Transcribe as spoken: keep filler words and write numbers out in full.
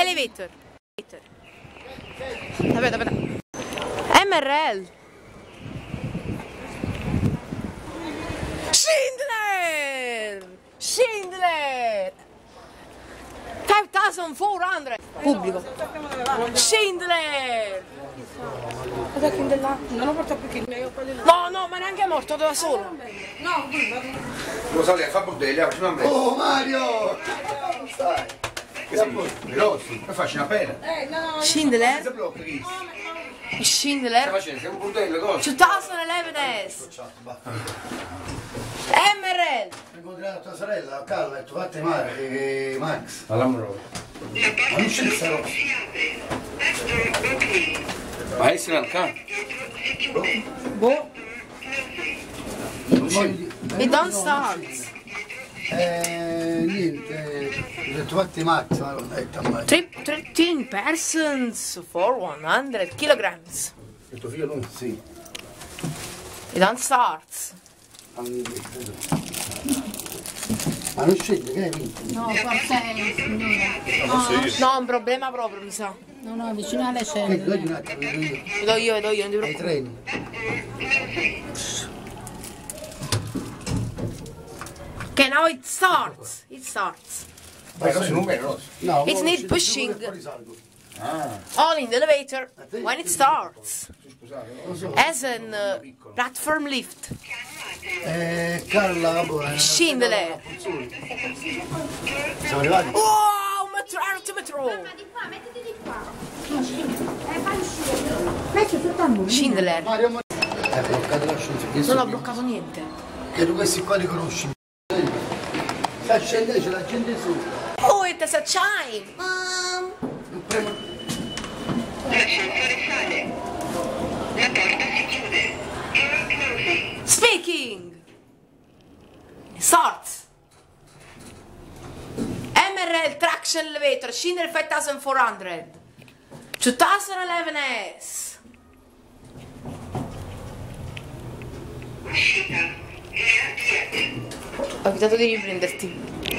Elevator. Aspetta, aspetta. M R L. Schindler! Schindler! cinquemilaquattrocento. Pubblico. Schindler! Cosa che là? Non lo porto più che io. No, no, ma neanche è morto da solo. No, Lo sa lei, fa bordelli, faccio una mezza. Oh Mario! Come stai? Che sei? Veloci, poi faccio una pena. eh, no, no. Schindler? Senza blocco, che stai Schindler? facendo? Sei un bordello, cosa? duemilaundici S. M R L. Ho incontrato tua sorella a Calla e tu fate male, che Max. All'amore. Ma non c'è sta roba. Ma essere al campo? Boh. Non voglio- It don't start. Eh, niente, ho detto fatti Max, ma l'ho detto a me. thirteen persons for one hundred kilograms. E tuo figlio non? Sì. It don't start. Ma non scende, che hai vinto? No, forse signora. No, è un problema proprio, mi sa. No, no, vicino alle Che scene. dai un attimo, vedo io. Vedo io, vedo io, non ti Ai preoccupare. treni. Okay, now it starts. It starts. Ma cosa non vedo? No, It's mo need scendo pushing. giù e poi risalgo. Ah, All in the elevator when it starts. scusate. Lo so. As an uh, platform lift. Eh, Carla, boh, eh, Scendere. Siamo arrivati? Wow, metro, alto metro. Di qua, mettiti di qua. Eh, fai uscire. Metti tutto al muro. Schindler. Mario, ma... Hai bloccato la scienza. Non ho bloccato niente. Che tu questi qua li conosci. Sta scendendo, c'è la gente su. Oh, it is a chime. Um, Non premo... L'ascensore sale. La porta si chiude. Door closing. speaking. Starts. M R L traction elevator. Schindler five thousand four hundred. twenty eleven S. Uscita. Riavviate. Ho evitato di riprenderti.